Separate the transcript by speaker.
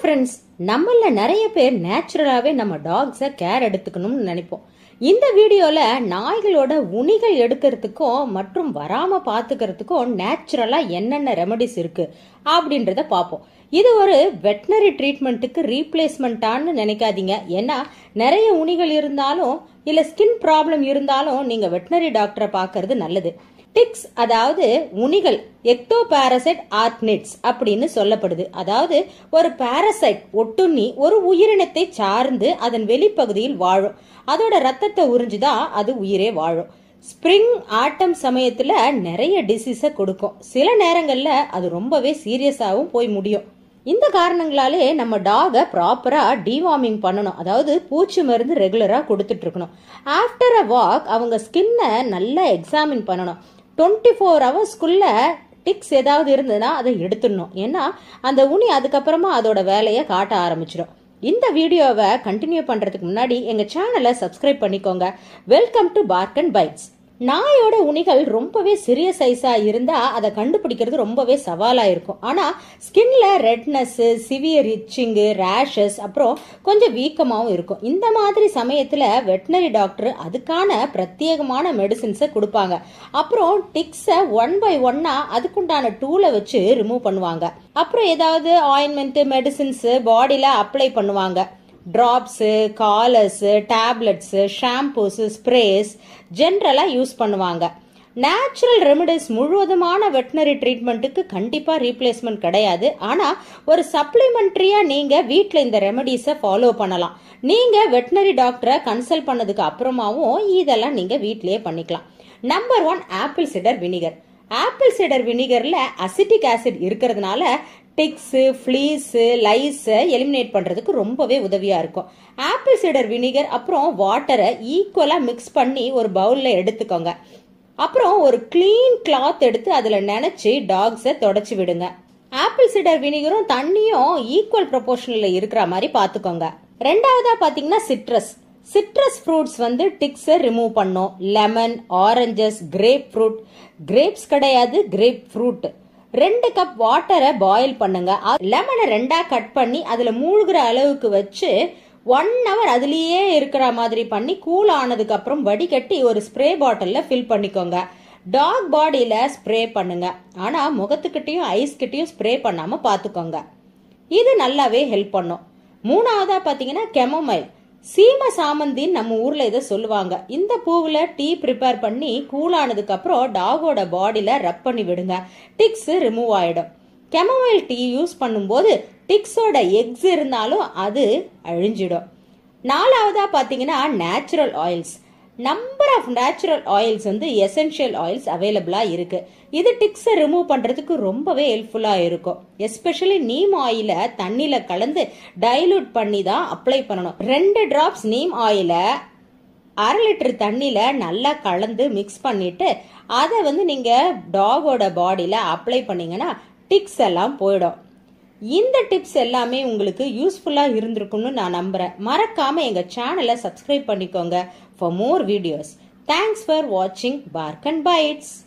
Speaker 1: Friends, நம்மள நிறைய பேர் நேச்சுரலாவே நம்ம டாக்ஸை கேர் எடுத்துக்கணும்னு நினைப்போம். இந்த வீடியோல நாய்களோட உணிகள் எடுக்கிறதுக்கும் மற்றும் வராம பாத்துக்கிறதுக்கும் நேச்சுரலா என்னென்ன ரெமடிஸ் இருக்கு அப்படின்றத பார்ப்போம். இது ஒரு வெட்டினரி ட்ரீட்மெண்ட்டுக்கு ரீப்ளேஸ்மெண்டான்னு நினைக்காதீங்க. ஏன்னா நிறைய உணிகள் இருந்தாலும் இல்ல ஸ்கின் ப்ராப்ளம் இருந்தாலும் நீங்க வெட்டினரி டாக்டரை பார்க்கறது நல்லது. டிக்ஸ் அதாவது உணிகள் எக்டோ பாரசைட் ஆர்க்னிட்ஸ் அப்படின்னு சொல்லப்படுது. அதாவது ஒரு பாரசைட் ஒட்டுண்ணி ஒரு உயிரினத்தை சார்ந்து அதன் வெளிப்பகுதியில் வாழும். அதோட ரத்தத்தை உறிஞ்சுதான் அது உயிரே வாழும். ஸ்பிரிங் ஆட்டம் சமயத்துல நிறைய டிசீஸ கொடுக்கும். சில நேரங்கள்ல அது ரொம்பவே சீரியஸாவும் போய் முடியும். இந்த காரணங்களாலே நம்ம டாகை ப்ராப்பரா டிவார்மிங் பண்ணணும். அதாவது பூச்சி மருந்து ரெகுலரா கொடுத்துட்டு இருக்கணும். ஆஃப்டர் அ வாக் அவங்க ஸ்கின்னை நல்லா எக்ஸாமின் பண்ணணும். 24 ஹவர்ஸ்க்குள்ள டிக்ஸ் ஏதாவது இருந்ததுன்னா அதை எடுத்துடணும். ஏன்னா அந்த உனி அதுக்கப்புறமா அதோட வேலையை காட்ட ஆரம்பிச்சிடும். இந்த வீடியோவை கண்டினியூ பண்றதுக்கு முன்னாடி எங்க சேனலை சப்ஸ்கிரைப் பண்ணிக்கோங்க. Welcome to bark and bites. நாயோட உணிகள் ரொம்பவே சிறிய சைஸா இருந்தா அதை கண்டுபிடிக்கிறது ரொம்பவே சவாலா இருக்கும். ஆனா ஸ்கின்ல ரெட்னஸ், சிவியர் இச்சிங், ரேஷஸ், அப்புறம் கொஞ்சம் வீக்கமாவும் இருக்கும். இந்த மாதிரி சமயத்துல வெட்டினரி டாக்டர் அதுக்கான பிரத்யேகமான மெடிசின்ஸை கொடுப்பாங்க. அப்புறம் டிக்ஸை 1 by 1 அதுக்குண்டான டூலை வச்சு ரிமூவ் பண்ணுவாங்க. அப்புறம் ஏதாவது ஆயின்மெண்ட், மெடிசின்ஸ் பாடியில அப்ளை பண்ணுவாங்க. Drops, collars, tablets, shampoos, sprays generally use பண்ணுவாங்க. நேச்சுரல் ரெமிடிஸ் முழுவதுமான வெட்டினரி ட்ரீட்மெண்ட்டுக்கு கண்டிப்பா ரீப்ளேஸ்மெண்ட் கிடையாது. ஆனா ஒரு சப்ளிமெண்ட்ரியா நீங்க வீட்டில் இந்த ரெமிடிஸை ஃபாலோ பண்ணலாம். நீங்க வெட்டினரி டாக்டரை கன்சல்ட் பண்ணதுக்கு அப்புறமாவும் இதெல்லாம் நீங்க வீட்லயே பண்ணிக்கலாம். Number 1, apple cider vinegar. Apple cider வினிகர்ல அசிட்டிக் ஆசிட் இருக்கிறதுனால டிக்ஸ், ஃபிளீஸ், லைஸ் எலிமினேட் பண்றதுக்கு ரொம்பவே உதவியா இருக்கும். ஆப்பிள் சிடர் வினிகர் அப்புறம் வாட்டரை ஈக்குவலா மிக்ஸ் பண்ணி ஒரு பவுல்ல எடுத்துக்கோங்க. அப்புறம் ஒரு கிளீன் கிளாத் எடுத்து அதுல நினைச்சு டாக்ஸை தொடச்சு விடுங்க. ஆப்பிள் சிடர் வினிகரும் தண்ணியும் ஈக்குவல் ப்ரொபோர்ஷன்ல இருக்கிற மாதிரி பாத்துக்கோங்க. ரெண்டாவதா பாத்தீங்கன்னா சிட்ரஸ் ஃப்ரூட்ஸ் டிக்ஸை ரிமூவ் பண்ணும். Lemon, oranges, grapefruit, grapes கிடையாது கிரேப் ஃப்ரூட். 2 கப் வாட்டரை பாயில் பண்ணுங்க. லெமனை 2ஆ கட் பண்ணி அதுல மூழ்கிற அளவுக்கு வச்சு 1 hour அதுலயே இருக்கிற மாதிரி பண்ணி கூல் ஆனதுக்கு அப்புறம் வடிகட்டி ஒரு ஸ்ப்ரே பாட்டில்ல ஃபில் பண்ணிக்கோங்க. டாக் பாடியில ஸ்ப்ரே பண்ணுங்க. ஆனா முகத்துக்கிட்டையும் ஐஸ் கிட்டையும் ஸ்ப்ரே பண்ணாம பாத்துக்கோங்க. இது நல்லாவே ஹெல்ப் பண்ணும். மூணாவதா பாத்தீங்கன்னா கெமோமைல். சீம சாமந்தின்னு நம்ம ஊர்ல இதை சொல்லுவாங்க. இந்த பூவுல டீ ப்ரிப்பேர் பண்ணி கூலானதுக்கு அப்புறம் டாகோட பாடியில ரப் பண்ணி விடுங்க. டிக்ஸ் ரிமூவ் ஆயிடும். கெமோமைல் டீ யூஸ் பண்ணும்போது டிக்ஸோட எக்ஸ் இருந்தாலும் அது அழிஞ்சிடும். நாலாவதா பாத்தீங்கன்னா natural oils. Number of natural oils essential oils அவைலபிளா இருக்கு. இது டிக்ஸை ரிமூவ் பண்றதுக்கு ரொம்பவே ஹெல்ப்ஃபுல்லா இருக்கும். எஸ்பெஷலி நீம் ஆயில தண்ணியில கலந்து டைலூட் பண்ணி தான் அப்ளை பண்ணணும். 2 டிராப்ஸ் நீம் ஆயில 1/2 லிட்டர் தண்ணியில நல்லா கலந்து மிக்ஸ் பண்ணிட்டு அதை நீங்க டாகோட பாடியில அப்ளை பண்ணீங்கன்னா டிக்ஸ் எல்லாம் போயிடும். இந்த டிப்ஸ் எல்லாமே உங்களுக்கு யூஸ்ஃபுல்லா இருந்திருக்கும்னு நான் நம்புறேன். மறக்காம எங்க சேனலை சப்ஸ்கிரைப் பண்ணிக்கோங்க for more videos. Thanks for watching Bark and Bites.